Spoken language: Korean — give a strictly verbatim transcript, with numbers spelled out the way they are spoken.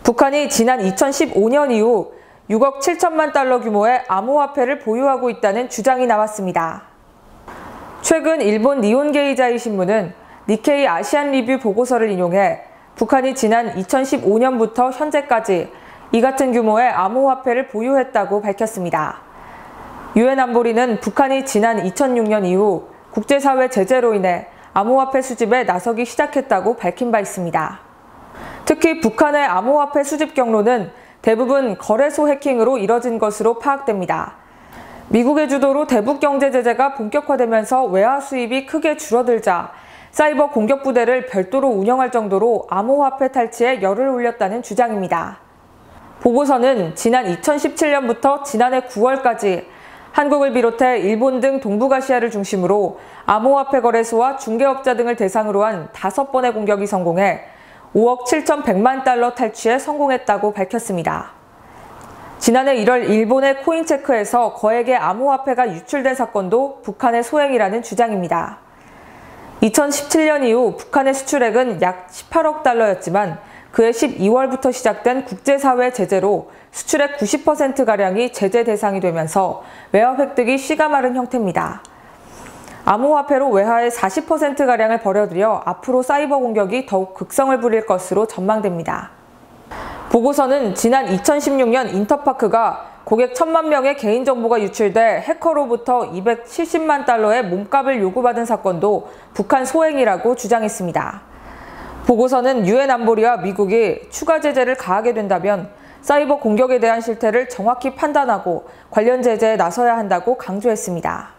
북한이 지난 이천십오 년 이후 육억 칠천만 달러 규모의 암호화폐를 보유하고 있다는 주장이 나왔습니다. 최근 일본 니혼게이자이 신문은 니케이 아시안 리뷰 보고서를 인용해 북한이 지난 이천십오 년부터 현재까지 이 같은 규모의 암호화폐를 보유했다고 밝혔습니다. 유엔 안보리는 북한이 지난 이천육 년 이후 국제사회 제재로 인해 암호화폐 수집에 나서기 시작했다고 밝힌 바 있습니다. 특히 북한의 암호화폐 수집 경로는 대부분 거래소 해킹으로 이뤄진 것으로 파악됩니다. 미국의 주도로 대북 경제 제재가 본격화되면서 외화 수입이 크게 줄어들자 사이버 공격 부대를 별도로 운영할 정도로 암호화폐 탈취에 열을 올렸다는 주장입니다. 보고서는 지난 이천십칠 년부터 지난해 구월까지 한국을 비롯해 일본 등 동북아시아를 중심으로 암호화폐 거래소와 중개업자 등을 대상으로 한 다섯 번의 공격이 성공해 오억 칠천백만 달러 탈취에 성공했다고 밝혔습니다. 지난해 일월 일본의 코인체크에서 거액의 암호화폐가 유출된 사건도 북한의 소행이라는 주장입니다. 이천십칠 년 이후 북한의 수출액은 약 십팔억 달러였지만 그해 십이월부터 시작된 국제사회 제재로 수출액 구십 퍼센트가량이 제재 대상이 되면서 외화 획득이 씨가 마른 형태입니다. 암호화폐로 외화의 사십 퍼센트가량을 벌어들여 앞으로 사이버 공격이 더욱 극성을 부릴 것으로 전망됩니다. 보고서는 지난 이천십육 년 인터파크가 고객 천만 명의 개인정보가 유출돼 해커로부터 이백칠십만 달러의 몸값을 요구받은 사건도 북한 소행이라고 주장했습니다. 보고서는 유엔 안보리와 미국이 추가 제재를 가하게 된다면 사이버 공격에 대한 실태를 정확히 판단하고 관련 제재에 나서야 한다고 강조했습니다.